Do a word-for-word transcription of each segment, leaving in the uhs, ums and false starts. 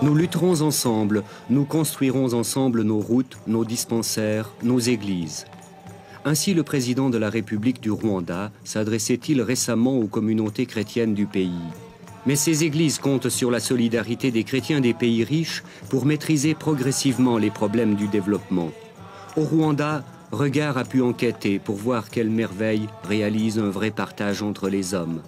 Nous lutterons ensemble, nous construirons ensemble nos routes, nos dispensaires, nos églises. Ainsi, le président de la République du Rwanda s'adressait-il récemment aux communautés chrétiennes du pays. Mais ces églises comptent sur la solidarité des chrétiens des pays riches pour maîtriser progressivement les problèmes du développement. Au Rwanda, Regard a pu enquêter pour voir quelle merveille réalise un vrai partage entre les hommes.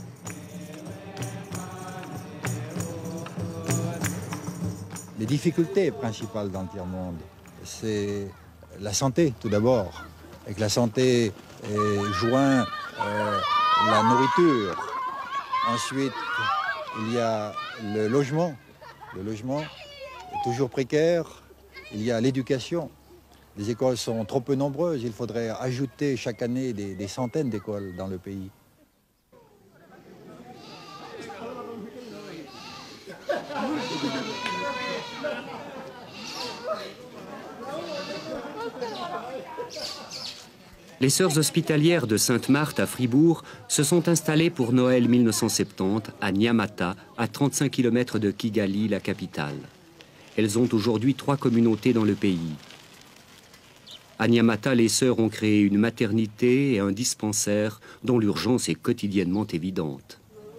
Les difficultés principales dans le tiers-monde, c'est la santé tout d'abord. Avec la santé est joint euh, la nourriture. Ensuite, il y a le logement. Le logement est toujours précaire. Il y a l'éducation. Les écoles sont trop peu nombreuses. Il faudrait ajouter chaque année des, des centaines d'écoles dans le pays. Les sœurs hospitalières de Sainte-Marthe à Fribourg se sont installées pour Noël mille neuf cent soixante-dix à Nyamata, à trente-cinq kilomètres de Kigali, la capitale. Elles ont aujourd'hui trois communautés dans le pays. À Nyamata, les sœurs ont créé une maternité et un dispensaire dont l'urgence est quotidiennement évidente.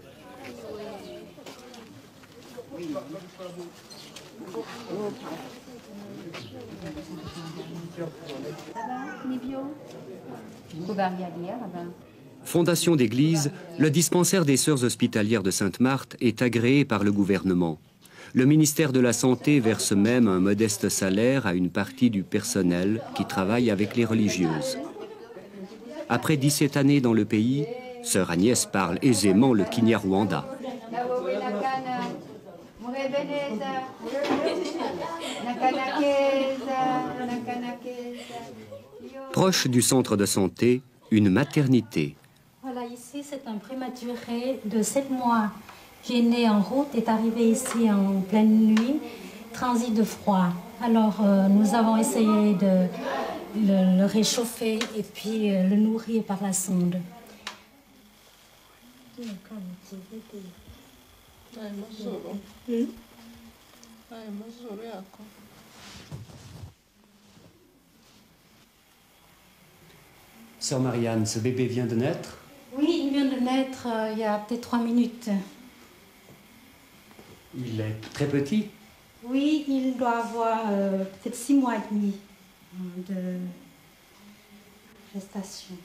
Fondation d'église, le dispensaire des sœurs hospitalières de Sainte-Marthe est agréé par le gouvernement. Le ministère de la Santé verse même un modeste salaire à une partie du personnel qui travaille avec les religieuses. Après dix-sept années dans le pays, sœur Agnès parle aisément le Kinyarwanda. Proche du centre de santé, une maternité. Voilà, ici c'est un prématuré de sept mois qui est né en route, est arrivé ici en pleine nuit, transit de froid. Alors euh, nous avons essayé de le, le réchauffer et puis euh, le nourrir par la sonde. Sœur Marianne, ce bébé vient de naître? Oui, il vient de naître euh, il y a peut-être trois minutes. Il est très petit? Oui, il doit avoir euh, peut-être six mois et demi de gestation.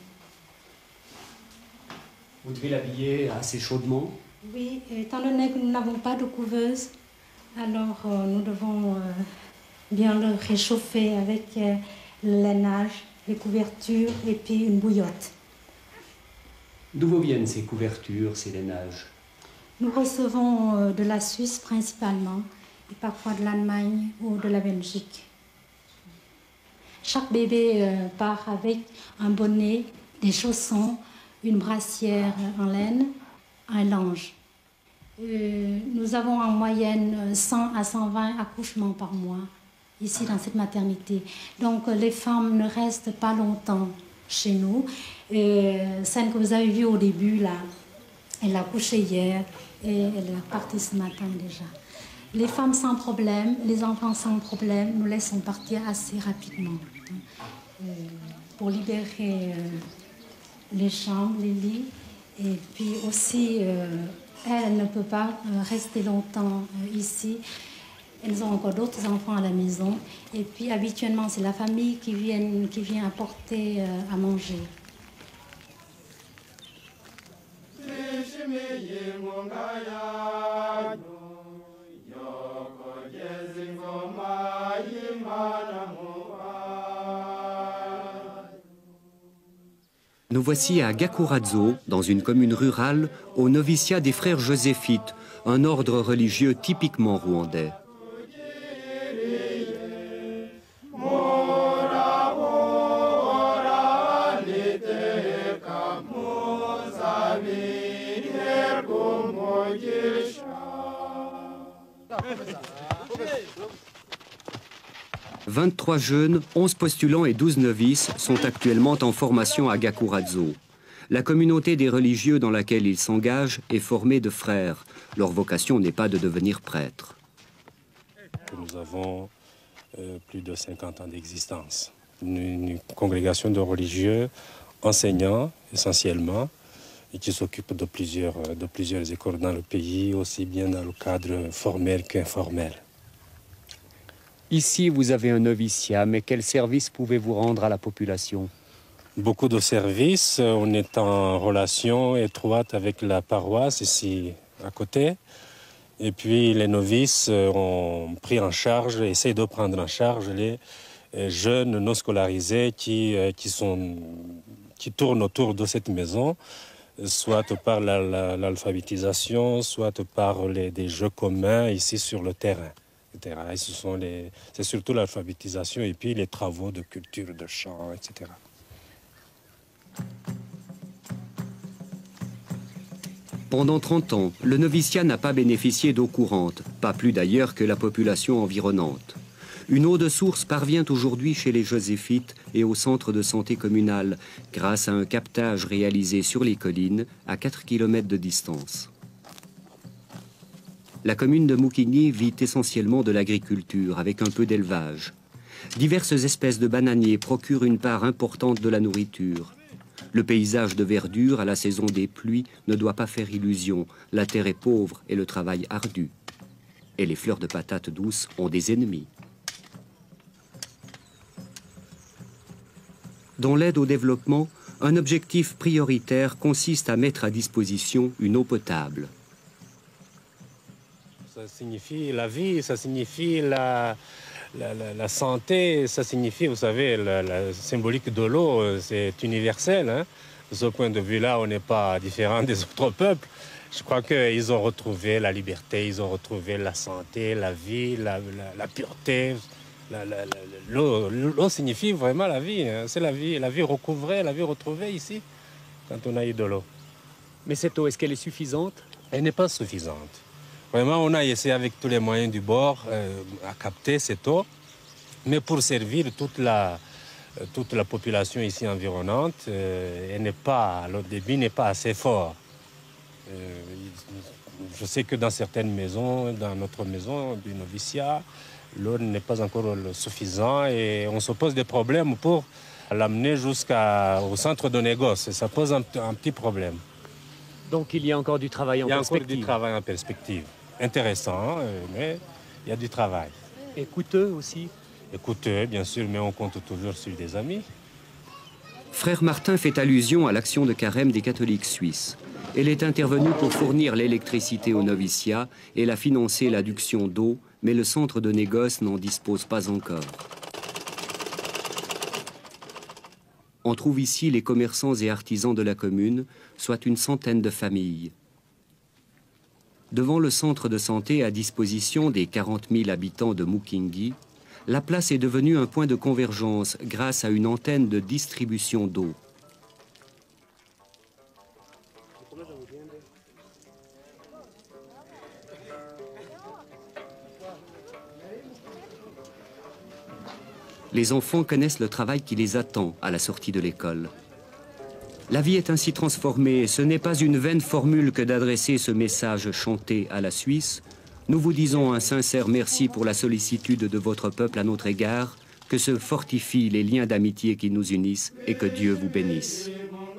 Vous devez l'habiller assez chaudement? Oui, étant donné que nous n'avons pas de couveuse, alors euh, nous devons euh, bien le réchauffer avec euh, le lainage, les couvertures et puis une bouillotte. D'où vous viennent ces couvertures, ces lainages? Nous recevons euh, de la Suisse principalement, et parfois de l'Allemagne ou de la Belgique. Chaque bébé euh, part avec un bonnet, des chaussons, une brassière en laine, un linge. Euh, nous avons en moyenne cent à cent vingt accouchements par mois ici dans cette maternité. Donc les femmes ne restent pas longtemps chez nous. Euh, celle que vous avez vue au début là, elle a accouché hier et elle est partie ce matin déjà. Les femmes sans problème, les enfants sans problème, nous laissons partir assez rapidement euh, pour libérer euh, les chambres, les lits. Et puis aussi, euh, elle ne peut pas euh, rester longtemps euh, ici. Elles ont encore d'autres enfants à la maison. Et puis habituellement, c'est la famille qui vient, qui vient apporter euh, à manger. Nous voici à Gakuradzo, dans une commune rurale, au noviciat des frères joséphites, un ordre religieux typiquement rwandais. vingt-trois jeunes, onze postulants et douze novices sont actuellement en formation à Gakuradzo. La communauté des religieux dans laquelle ils s'engagent est formée de frères. Leur vocation n'est pas de devenir prêtres. que nous avons euh, plus de cinquante ans d'existence. Une, une congrégation de religieux enseignants essentiellement et qui s'occupe de plusieurs, de plusieurs écoles dans le pays, aussi bien dans le cadre formel qu'informel. Ici, vous avez un noviciat, mais quel service pouvez-vous rendre à la population? Beaucoup de services. On est en relation étroite avec la paroisse ici à côté. Et puis les novices ont pris en charge, essayent de prendre en charge les jeunes non scolarisés qui, qui, sont, qui tournent autour de cette maison, soit par la, la, l'alphabétisation, soit par les, des jeux communs ici sur le terrain. Et ce sont les, c'est surtout l'alphabétisation et puis les travaux de culture, de chant, et cetera. Pendant trente ans, le noviciat n'a pas bénéficié d'eau courante, pas plus d'ailleurs que la population environnante. Une eau de source parvient aujourd'hui chez les Joséphites et au centre de santé communal, grâce à un captage réalisé sur les collines, à quatre kilomètres de distance. La commune de Mukingui vit essentiellement de l'agriculture, avec un peu d'élevage. Diverses espèces de bananiers procurent une part importante de la nourriture. Le paysage de verdure à la saison des pluies ne doit pas faire illusion. La terre est pauvre et le travail ardu. Et les fleurs de patates douces ont des ennemis. Dans l'aide au développement, un objectif prioritaire consiste à mettre à disposition une eau potable. Ça signifie la vie, ça signifie la, la, la, la santé, ça signifie, vous savez, la, la symbolique de l'eau, c'est universel. Hein. De ce point de vue-là, on n'est pas différent des autres peuples. Je crois qu'ils ont retrouvé la liberté, ils ont retrouvé la santé, la vie, la, la, la pureté. L'eau signifie vraiment la vie. Hein. C'est la vie, la vie recouvrée, la vie retrouvée ici, quand on a eu de l'eau. Mais cette eau, est-ce qu'elle est suffisante? Elle n'est pas suffisante. Vraiment, on a essayé avec tous les moyens du bord euh, à capter cette eau, mais pour servir toute la, toute la population ici environnante, euh, elle n'est pas, le débit n'est pas assez fort. Euh, je sais que dans certaines maisons, dans notre maison du noviciat, l'eau n'est pas encore suffisante et on se pose des problèmes pour l'amener jusqu'au centre de négoce. Ça pose un, un petit problème. Donc il y a encore du travail en perspective. Il y a encore du travail en perspective. Intéressant, mais il y a du travail. Et coûteux aussi? Et coûteux, bien sûr, mais on compte toujours sur des amis. Frère Martin fait allusion à l'action de carême des catholiques suisses. Elle est intervenue pour fournir l'électricité au noviciat et la financer l'adduction d'eau, mais le centre de négoce n'en dispose pas encore. On trouve ici les commerçants et artisans de la commune, soit une centaine de familles. Devant le centre de santé à disposition des quarante mille habitants de Mukingui, la place est devenue un point de convergence grâce à une antenne de distribution d'eau. Les enfants connaissent le travail qui les attend à la sortie de l'école. La vie est ainsi transformée. Ce n'est pas une vaine formule que d'adresser ce message chanté à la Suisse. Nous vous disons un sincère merci pour la sollicitude de votre peuple à notre égard, que se fortifient les liens d'amitié qui nous unissent et que Dieu vous bénisse.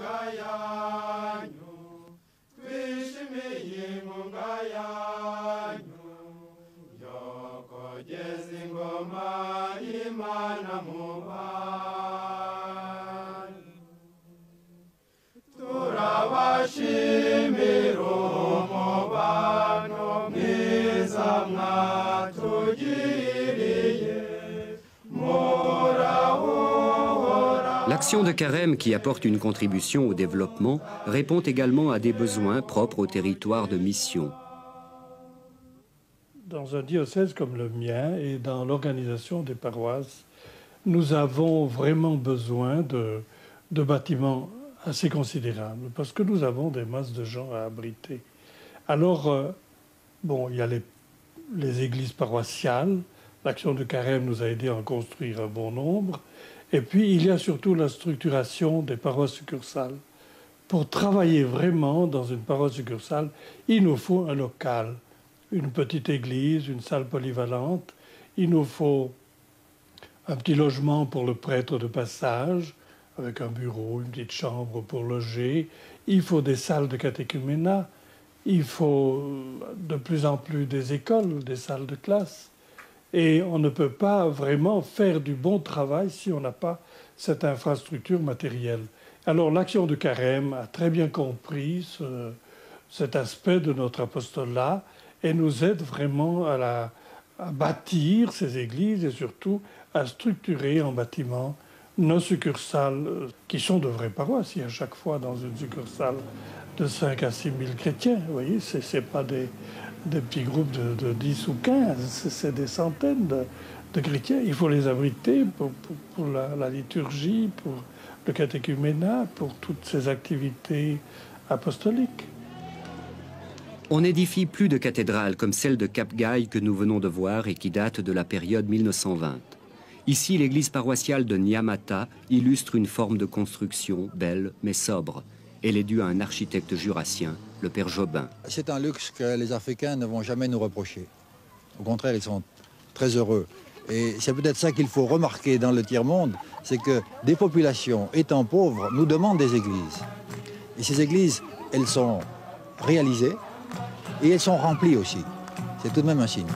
L'action de carême qui apporte une contribution au développement répond également à des besoins propres au territoire de mission. Dans un diocèse comme le mien et dans l'organisation des paroisses, nous avons vraiment besoin de, de bâtiments assez considérables parce que nous avons des masses de gens à abriter. Alors, euh, bon, il y a les, les églises paroissiales. L'action de carême nous a aidé à en construire un bon nombre. Et puis, il y a surtout la structuration des paroisses succursales. Pour travailler vraiment dans une paroisse succursale, il nous faut un local, une petite église, une salle polyvalente. Il nous faut un petit logement pour le prêtre de passage, avec un bureau, une petite chambre pour loger. Il faut des salles de catéchuménat. Il faut de plus en plus des écoles, des salles de classe. Et on ne peut pas vraiment faire du bon travail si on n'a pas cette infrastructure matérielle. Alors l'action de Carême a très bien compris ce, cet aspect de notre apostolat et nous aide vraiment à, la, à bâtir ces églises et surtout à structurer en bâtiment nos succursales qui sont de vraies paroisses. Il y a chaque fois dans une succursale de cinq à six mille chrétiens. Vous voyez, ce n'est pas des, des petits groupes de, de dix ou quinze, c'est des centaines de, de chrétiens. Il faut les abriter pour, pour, pour la, la liturgie, pour le catéchuménat, pour toutes ces activités apostoliques. On n'édifie plus de cathédrales comme celle de Cap-Gaï que nous venons de voir et qui date de la période mille neuf cent vingt. Ici, l'église paroissiale de Nyamata illustre une forme de construction belle mais sobre. Elle est due à un architecte jurassien, le père Jobin. C'est un luxe que les Africains ne vont jamais nous reprocher. Au contraire, ils sont très heureux. Et c'est peut-être ça qu'il faut remarquer dans le tiers-monde, c'est que des populations étant pauvres nous demandent des églises. Et ces églises, elles sont réalisées et elles sont remplies aussi. C'est tout de même un signe.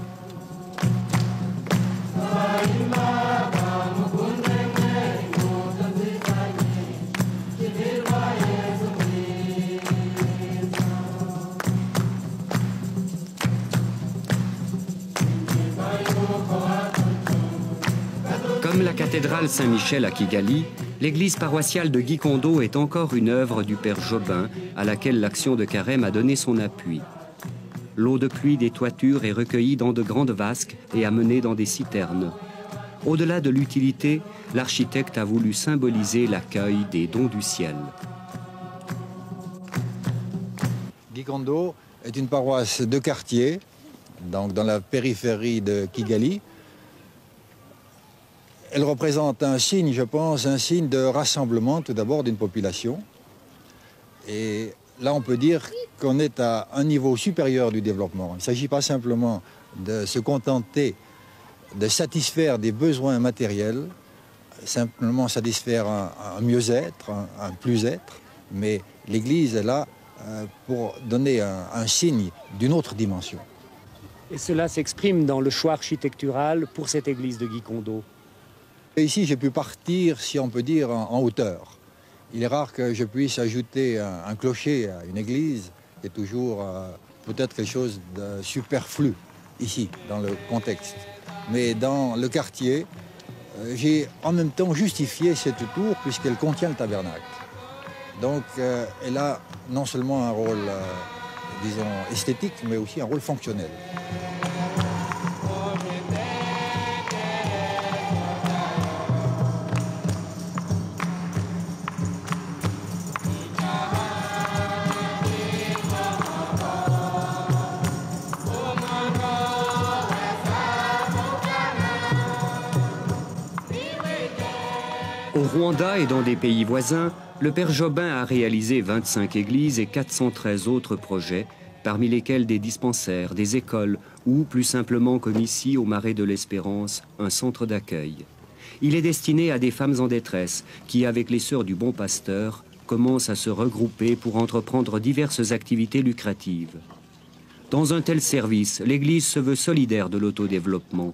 Comme la cathédrale Saint-Michel à Kigali, l'église paroissiale de Gikondo est encore une œuvre du père Jobin à laquelle l'action de Carême a donné son appui. L'eau de pluie des toitures est recueillie dans de grandes vasques et amenée dans des citernes. Au-delà de l'utilité, l'architecte a voulu symboliser l'accueil des dons du ciel. Gikondo est une paroisse de quartier, donc dans la périphérie de Kigali. Elle représente un signe, je pense, un signe de rassemblement tout d'abord d'une population. Et là, on peut dire qu'on est à un niveau supérieur du développement. Il ne s'agit pas simplement de se contenter de satisfaire des besoins matériels, simplement satisfaire un, un mieux-être, un, un plus-être, mais l'Église est là euh, pour donner un, un signe d'une autre dimension. Et cela s'exprime dans le choix architectural pour cette église de Gikondo. Et ici, j'ai pu partir, si on peut dire, en, en hauteur. Il est rare que je puisse ajouter un, un clocher à une église, qui est toujours euh, peut-être quelque chose de superflu ici, dans le contexte. Mais dans le quartier, euh, j'ai en même temps justifié cette tour puisqu'elle contient le tabernacle. Donc euh, elle a non seulement un rôle, euh, disons, esthétique, mais aussi un rôle fonctionnel. Au Rwanda et dans des pays voisins, le père Jobin a réalisé vingt-cinq églises et quatre cent treize autres projets, parmi lesquels des dispensaires, des écoles ou, plus simplement comme ici, au Marais de l'Espérance, un centre d'accueil. Il est destiné à des femmes en détresse qui, avec les Sœurs du Bon Pasteur, commencent à se regrouper pour entreprendre diverses activités lucratives. Dans un tel service, l'Église se veut solidaire de l'autodéveloppement.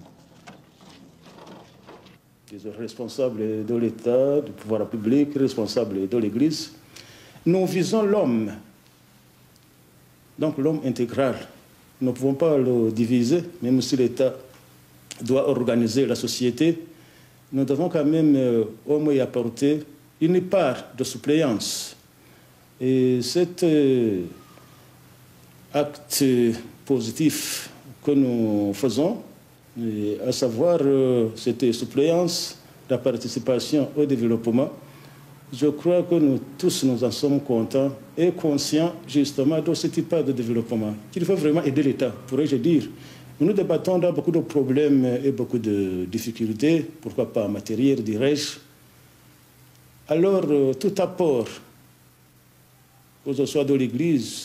Les responsables de l'État, du pouvoir public, responsables de l'Église, nous visons l'homme, donc l'homme intégral. Nous ne pouvons pas le diviser, même si l'État doit organiser la société. Nous devons quand même euh, au moins y apporter une part de suppléance. Et cet euh, acte positif que nous faisons, et à savoir euh, cette suppléance, la participation au développement, je crois que nous tous nous en sommes contents et conscients justement de ce type de développement, qu'il faut vraiment aider l'État, pourrais-je dire. Nous nous débattons dans beaucoup de problèmes et beaucoup de difficultés, pourquoi pas matérielles, dirais-je. Alors, euh, tout apport, que ce soit de l'Église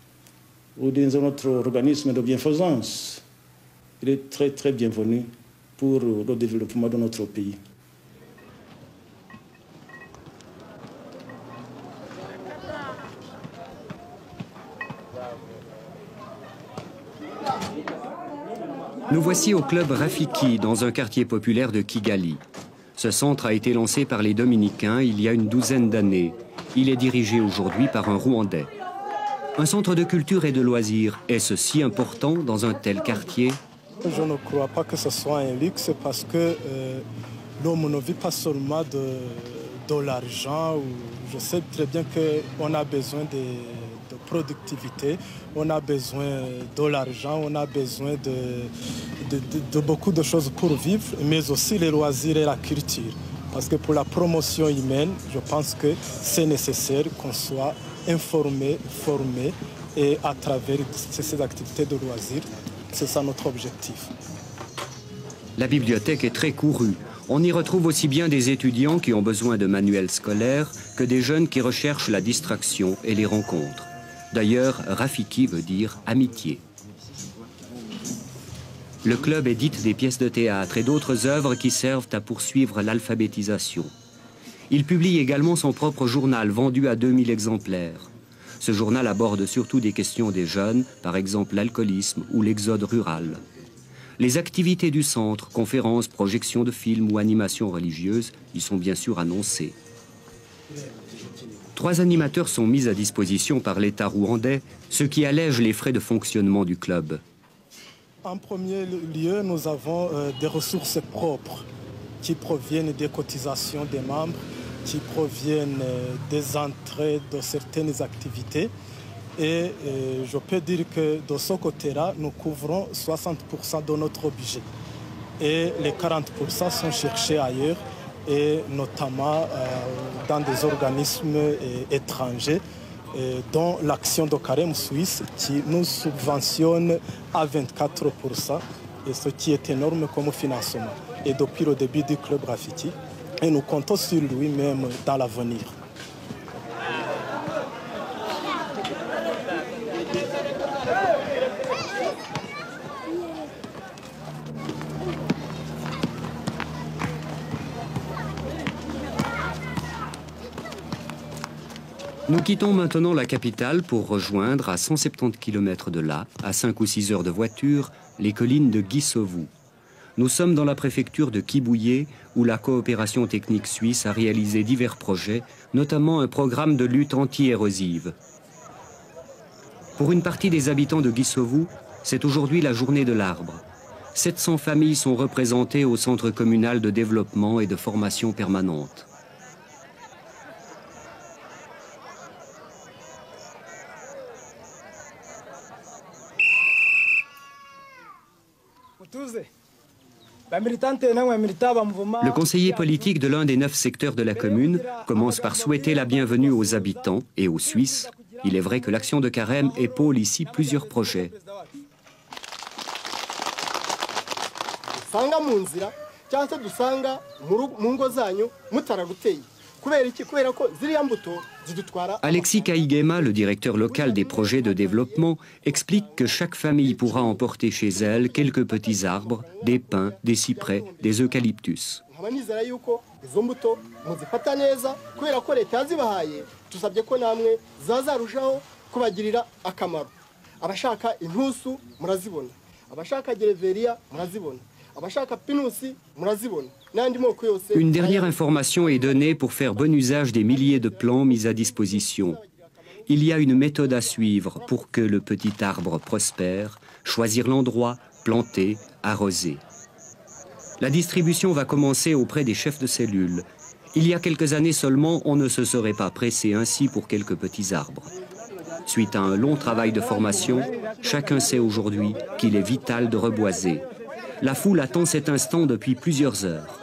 ou dans un autre organisme de bienfaisance, il est très, très bienvenu pour le développement de notre pays. Nous voici au club Rafiki, dans un quartier populaire de Kigali. Ce centre a été lancé par les Dominicains il y a une douzaine d'années. Il est dirigé aujourd'hui par un Rwandais. Un centre de culture et de loisirs, est-ce si important dans un tel quartier? Je ne crois pas que ce soit un luxe parce que euh, l'homme ne vit pas seulement de, de l'argent. Je sais très bien qu'on a besoin de, de productivité, on a besoin de l'argent, on a besoin de, de, de, de beaucoup de choses pour vivre, mais aussi les loisirs et la culture. Parce que pour la promotion humaine, je pense que c'est nécessaire qu'on soit informé, formé, et à travers ces activités de loisirs, c'est ça notre objectif. La bibliothèque est très courue. On y retrouve aussi bien des étudiants qui ont besoin de manuels scolaires que des jeunes qui recherchent la distraction et les rencontres. D'ailleurs, Rafiki veut dire amitié. Le club édite des pièces de théâtre et d'autres œuvres qui servent à poursuivre l'alphabétisation. Il publie également son propre journal vendu à deux mille exemplaires. Ce journal aborde surtout des questions des jeunes, par exemple l'alcoolisme ou l'exode rural. Les activités du centre, conférences, projections de films ou animations religieuses, y sont bien sûr annoncées. Trois animateurs sont mis à disposition par l'État rwandais, ce qui allège les frais de fonctionnement du club. En premier lieu, nous avons euh, des ressources propres qui proviennent des cotisations des membres, qui proviennent euh, des entrées de certaines activités. Et euh, je peux dire que de ce côté-là, nous couvrons soixante pour cent de notre budget. Et les quarante pour cent sont cherchés ailleurs, et notamment euh, dans des organismes euh, étrangers, euh, dont l'Action de Carême Suisse, qui nous subventionne à vingt-quatre pour cent, et ce qui est énorme comme financement. Et depuis le début du club Rafiki, et nous comptons sur lui-même dans l'avenir. Nous quittons maintenant la capitale pour rejoindre, à cent soixante-dix kilomètres de là, à cinq ou six heures de voiture, les collines de Gisovu. Nous sommes dans la préfecture de Kibuye, où la coopération technique suisse a réalisé divers projets, notamment un programme de lutte anti-érosive. Pour une partie des habitants de Gisovu, c'est aujourd'hui la journée de l'arbre. sept cents familles sont représentées au centre communal de développement et de formation permanente. Le conseiller politique de l'un des neuf secteurs de la commune commence par souhaiter la bienvenue aux habitants et aux Suisses. Il est vrai que l'Action de Carême épaule ici plusieurs projets. Alexis Kaigema, le directeur local des projets de développement, explique que chaque famille pourra emporter chez elle quelques petits arbres, des pins, des cyprès, des eucalyptus. Une dernière information est donnée pour faire bon usage des milliers de plants mis à disposition. Il y a une méthode à suivre pour que le petit arbre prospère, choisir l'endroit, planter, arroser. La distribution va commencer auprès des chefs de cellule. Il y a quelques années seulement, on ne se serait pas pressé ainsi pour quelques petits arbres. Suite à un long travail de formation, chacun sait aujourd'hui qu'il est vital de reboiser. La foule attend cet instant depuis plusieurs heures.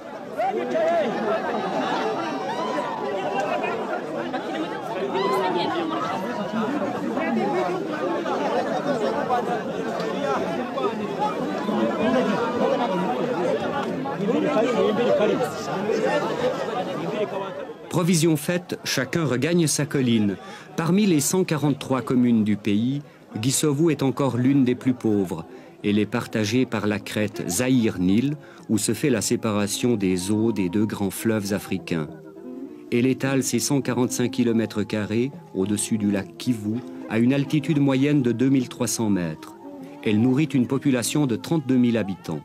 Provision faite, chacun regagne sa colline. Parmi les cent quarante-trois communes du pays, Gisovu est encore l'une des plus pauvres. Elle est partagée par la crête Zaïre-Nil, où se fait la séparation des eaux des deux grands fleuves africains. Elle étale ses cent quarante-cinq kilomètres carrés au-dessus du lac Kivu, à une altitude moyenne de deux mille trois cents mètres. Elle nourrit une population de trente-deux mille habitants.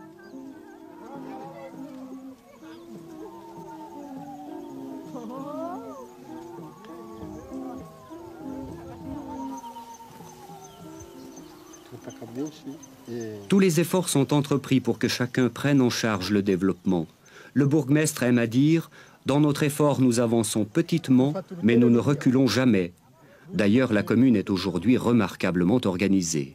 Tous les efforts sont entrepris pour que chacun prenne en charge le développement. Le bourgmestre aime à dire « Dans notre effort, nous avançons petitement, mais nous ne reculons jamais ». D'ailleurs, la commune est aujourd'hui remarquablement organisée.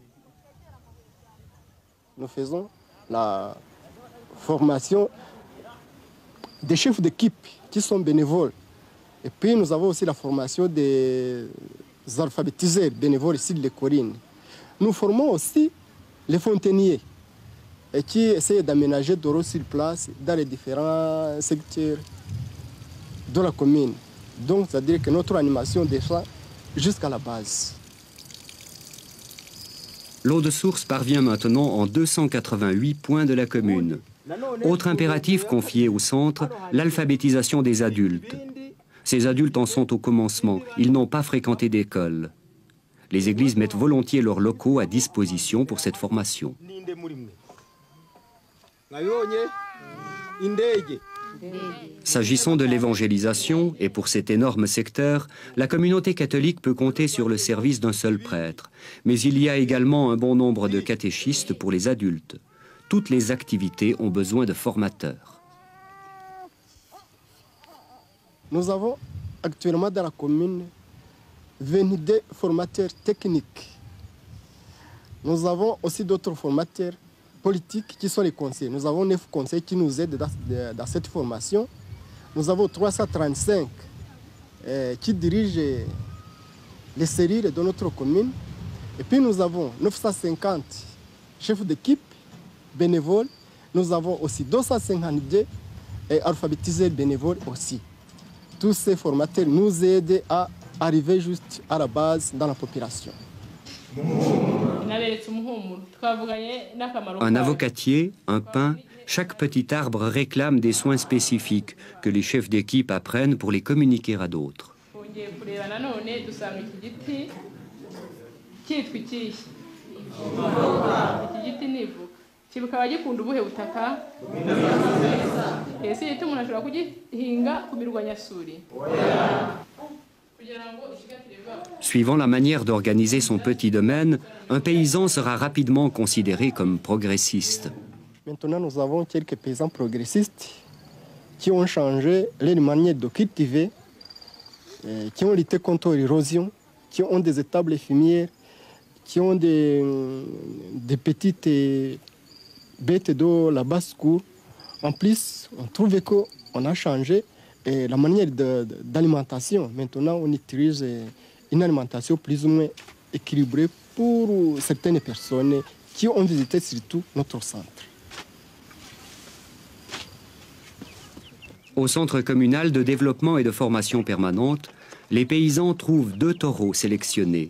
Nous faisons la formation des chefs d'équipe qui sont bénévoles. Et puis nous avons aussi la formation des alphabétiseurs bénévoles ici de l'Écorine. Nous formons aussi les fontainiers et qui essayent d'aménager de l'eau sur place dans les différents secteurs de la commune. Donc, c'est-à-dire que notre animation descend jusqu'à la base. L'eau de source parvient maintenant en deux cent quatre-vingt-huit points de la commune. Autre impératif confié au centre, l'alphabétisation des adultes. Ces adultes en sont au commencement, ils n'ont pas fréquenté d'école. Les églises mettent volontiers leurs locaux à disposition pour cette formation. S'agissant de l'évangélisation, et pour cet énorme secteur, la communauté catholique peut compter sur le service d'un seul prêtre. Mais il y a également un bon nombre de catéchistes pour les adultes. Toutes les activités ont besoin de formateurs. Nous avons actuellement dans la commune vingt-deux formateurs techniques. Nous avons aussi d'autres formateurs politiques qui sont les conseillers. Nous avons neuf conseillers qui nous aident dans, dans cette formation. Nous avons trois cent trente-cinq euh, qui dirigent les cellules de notre commune. Et puis nous avons neuf cent cinquante chefs d'équipe bénévoles. Nous avons aussi deux cent cinquante-deux alphabétiseurs bénévoles aussi. Tous ces formateurs nous aident à arriver juste à la base dans la population. Un avocatier, un pin, chaque petit arbre réclame des soins spécifiques que les chefs d'équipe apprennent pour les communiquer à d'autres. Suivant la manière d'organiser son petit domaine, un paysan sera rapidement considéré comme progressiste. Maintenant, nous avons quelques paysans progressistes qui ont changé leur manière de cultiver, qui ont lutté contre l'érosion, qui ont des étables fumières, qui ont des, des petites bêtes de la basse-cour. En plus, on trouve qu'on a changé et la manière d'alimentation. Maintenant, on utilise une alimentation plus ou moins équilibrée pour certaines personnes qui ont visité surtout notre centre. Au centre communal de développement et de formation permanente, les paysans trouvent deux taureaux sélectionnés.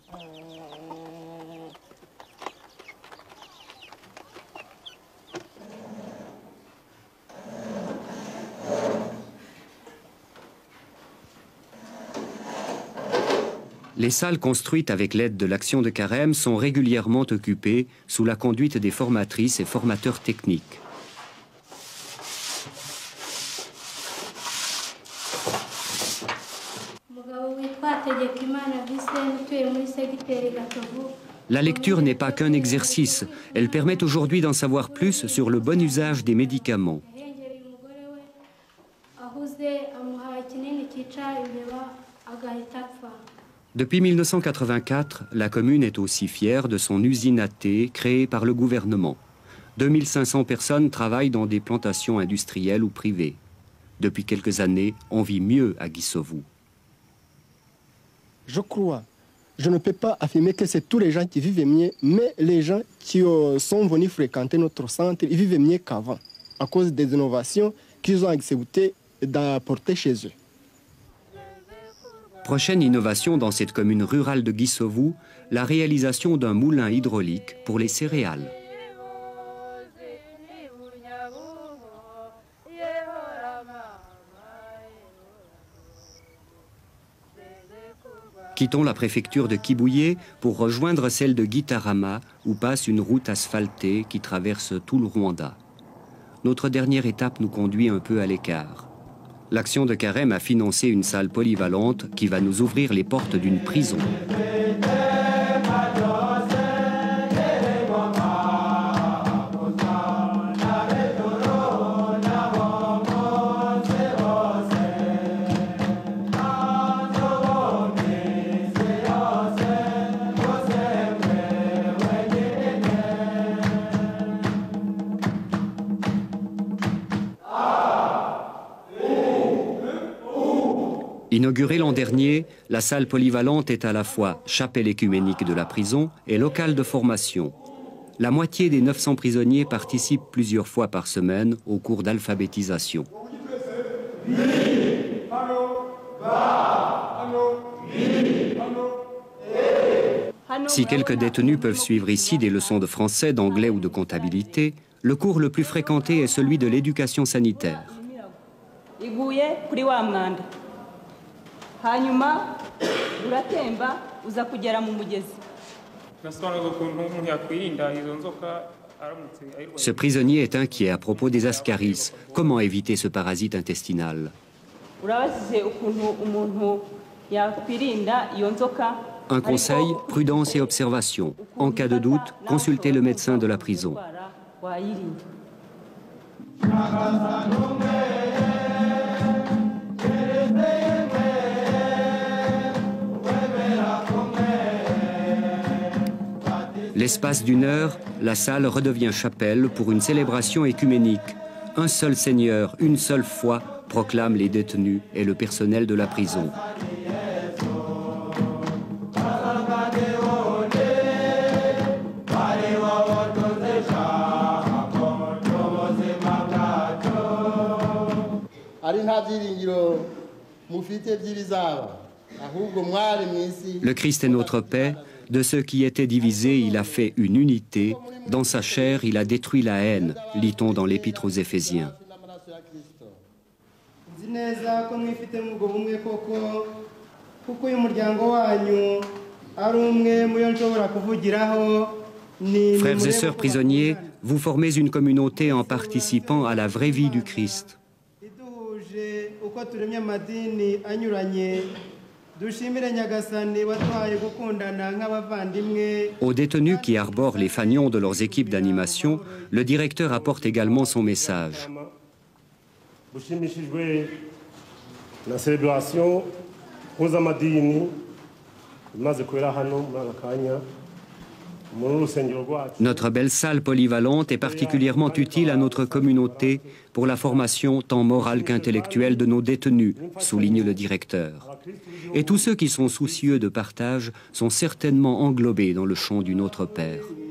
Les salles construites avec l'aide de l'Action de Carême sont régulièrement occupées sous la conduite des formatrices et formateurs techniques. La lecture n'est pas qu'un exercice, elle permet aujourd'hui d'en savoir plus sur le bon usage des médicaments. Depuis mille neuf cent quatre-vingt-quatre, la commune est aussi fière de son usine à thé créée par le gouvernement. deux mille cinq cents personnes travaillent dans des plantations industrielles ou privées. Depuis quelques années, on vit mieux à Gisovu. Je crois, je ne peux pas affirmer que c'est tous les gens qui vivent mieux, mais les gens qui sont venus fréquenter notre centre, ils vivent mieux qu'avant, à cause des innovations qu'ils ont accepté d'apporter chez eux. Prochaine innovation dans cette commune rurale de Gisovu, la réalisation d'un moulin hydraulique pour les céréales. Quittons la préfecture de Kibuye pour rejoindre celle de Gitarama, où passe une route asphaltée qui traverse tout le Rwanda. Notre dernière étape nous conduit un peu à l'écart. L'action de Carême a financé une salle polyvalente qui va nous ouvrir les portes d'une prison. Inaugurée l'an dernier, la salle polyvalente est à la fois chapelle écuménique de la prison et local de formation. La moitié des neuf cents prisonniers participent plusieurs fois par semaine au cours d'alphabétisation. Si quelques détenus peuvent suivre ici des leçons de français, d'anglais ou de comptabilité, le cours le plus fréquenté est celui de l'éducation sanitaire. Ce prisonnier est inquiet à propos des ascaris. Comment éviter ce parasite intestinal? Un conseil, prudence et observation. En cas de doute, consultez le médecin de la prison. L'espace d'une heure, la salle redevient chapelle pour une célébration écuménique. Un seul Seigneur, une seule foi, proclament les détenus et le personnel de la prison. Le Christ est notre paix. De ceux qui étaient divisés, il a fait une unité. Dans sa chair, il a détruit la haine, lit-on dans l'Épître aux Éphésiens. Frères et sœurs prisonniers, vous formez une communauté en participant à la vraie vie du Christ. Aux détenus qui arborent les fanions de leurs équipes d'animation, le directeur apporte également son message. Notre belle salle polyvalente est particulièrement utile à notre communauté pour la formation tant morale qu'intellectuelle de nos détenus, souligne le directeur. Et tous ceux qui sont soucieux de partage sont certainement englobés dans le chant du Notre Père.